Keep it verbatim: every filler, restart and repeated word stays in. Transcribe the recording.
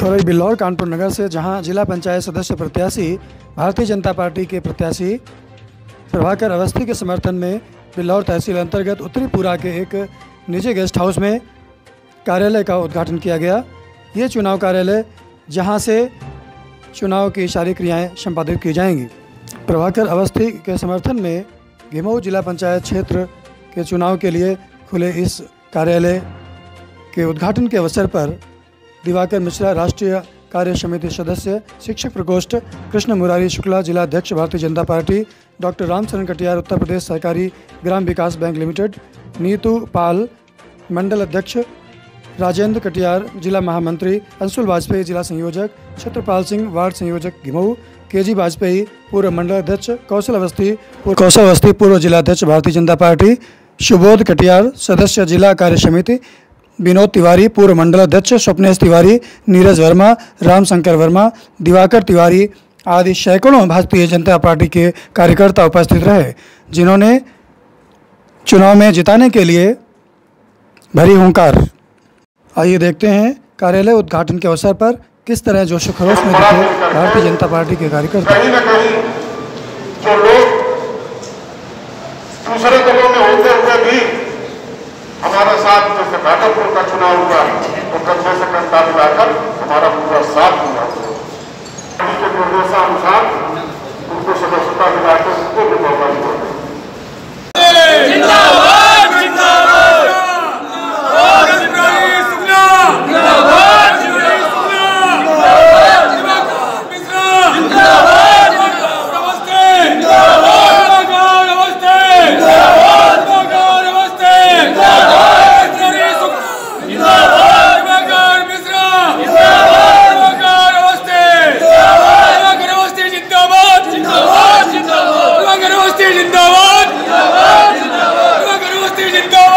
खरई बिल्लौर कानपुर नगर से जहां जिला पंचायत सदस्य प्रत्याशी भारतीय जनता पार्टी के प्रत्याशी प्रभाकर अवस्थी के समर्थन में बिल्लौर तहसील अंतर्गत उत्तरी पुरा के एक निजी गेस्ट हाउस में कार्यालय का उद्घाटन किया गया। ये चुनाव कार्यालय जहां से चुनाव की सारी क्रियाएं संपादित की जाएंगी। प्रभाकर अवस्थी के समर्थन में घिमऊ जिला पंचायत क्षेत्र के चुनाव के लिए खुले इस कार्यालय के उद्घाटन के अवसर पर दिवाकर मिश्रा राष्ट्रीय कार्य समिति सदस्य, शिक्षक प्रकोष्ठ कृष्ण मुरारी शुक्ला जिला अध्यक्ष Bharatiya Janata party, doctor Ramcharan Katiyar Uttar Pradesh Sahkari Gram Vikas bank limited, Neetu Pal मंडल अध्यक्ष, राजेंद्र कटियार जिला महामंत्री, अंशुल वाजपेयी जिला संयोजक, छत्रपाल सिंह वार्ड संयोजक घिमऊ, केजी वाजपेयी पूर्व मंडल अध्यक्ष, कौशल अवस्थी कौशल अवस्थी पूर्व जिला अध्यक्ष भारतीय जनता पार्टी, सुबोध कटियार सदस्य जिला कार्य समिति, विनोद तिवारी पूर्व मंडल अध्यक्ष, स्वप्नेश तिवारी, नीरज वर्मा, रामशंकर वर्मा, दिवाकर तिवारी आदि सैकड़ों भारतीय जनता पार्टी के कार्यकर्ता उपस्थित रहे, जिन्होंने चुनाव में जिताने के लिए भरी हुंकार। आइए देखते हैं कार्यालय उद्घाटन के अवसर पर किस तरह जोश खरोश में दिखे भारतीय जनता पार्टी के कार्यकर्ता। कहीं ना कहीं जो लोग दूसरे दलों में होते हुए भी हमारा साथ, जैसे घाटमपुर का चुनाव हुआ तो कंधे से कंधा मिलाकर हमारा पूरा साथ दिया के निर्देशानुसार उनको सदस्यता दिलाकर उनको भी मौका दिया। जिंदाबाद जिंदाबाद जिंदाबाद जिंदाबाद जिंदाबाद जिंदाबाद जिंदाबाद